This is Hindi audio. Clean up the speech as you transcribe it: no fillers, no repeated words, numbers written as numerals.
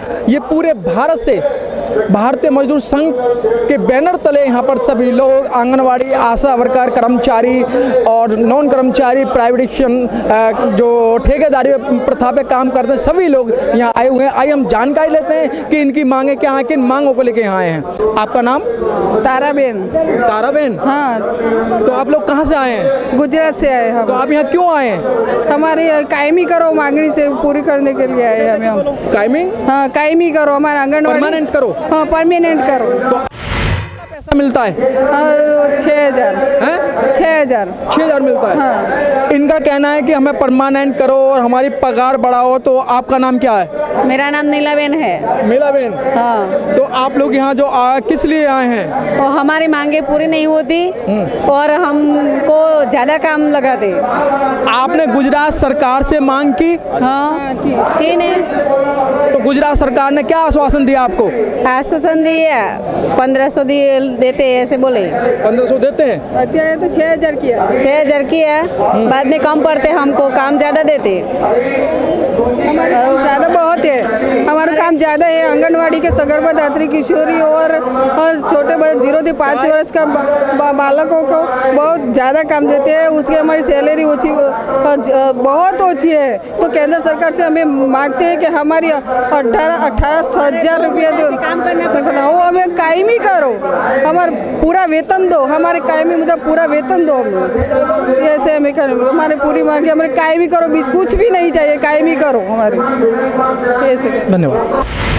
ये पूरे भारत से भारतीय मजदूर संघ के बैनर तले यहाँ पर सभी लोग आंगनवाड़ी, आशा वर्कर, कर्मचारी और नॉन कर्मचारी, प्राइवेटाइजेशन जो ठेकेदारी प्रथा पे काम करते हैं, सभी लोग यहाँ आए हुए हैं। आइए हम जानकारी लेते हैं कि इनकी मांगे क्या हैं, किन मांगों को लेकर यहाँ आए हैं। आपका नाम? ताराबेन। ताराबेन? हाँ। तो आप लोग कहाँ से आए हैं? गुजरात से आए हम। तो आप यहाँ क्यों आए हैं? हमारी कायमी करो मांगनी से पूरी करने के लिए आए हैं हम। कायमी? हाँ, कायमी करो, हमारा आंगनवाड़ी परमानेंट करो। हाँ, परमानेंट करो। तो कितना पैसा मिलता है? 6,000 हैं? 6,000 6,000 मिलता है। हाँ। इनका कहना है कि हमें परमानेंट करो और हमारी पगार बढ़ाओ। तो आपका नाम क्या है? मेरा नाम नीलाबेन है। मीलाबेन? हाँ। तो आप लोग यहाँ जो किस लिए आए हैं? और हमारी मांगे पूरी नहीं होती और हमको ज़्यादा काम लगाते। आपने गुजरात सरकार से मांग की? हाँ की नहीं। तो गुजरात सरकार ने क्या आश्वासन दिया आपको? आश्वासन दिया 1500 देते ऐसे बोले। 1500 देते हैं? અત્યારે तो 6,000 किया। 6,000 किया, बाद में कम पड़ते, हमको काम ज़्यादा देते। हमारा ज़्यादा बहुत है, हमारा काम ज़्यादा है। आंगनवाड़ी के सगर्भा दात्री, किशोरी और छोटे 0 से 5 वर्ष का बालकों को बहुत ज़्यादा काम देते हैं। उसकी हमारी सैलरी बहुत ओछी है। तो केंद्र सरकार से हमें मांगते हैं कि हमारी 18,000 रुपया दो, काम करना वो हमें कायमी करो, हमारा पूरा वेतन दो, हमारे कायमी मतलब पूरा वेतन दो हमें। ऐसे हमें हमारे पूरी मांगे हमारे कायमी करो, कुछ भी नहीं चाहिए, कायमी करो हमारे। ऐसे। धन्यवाद।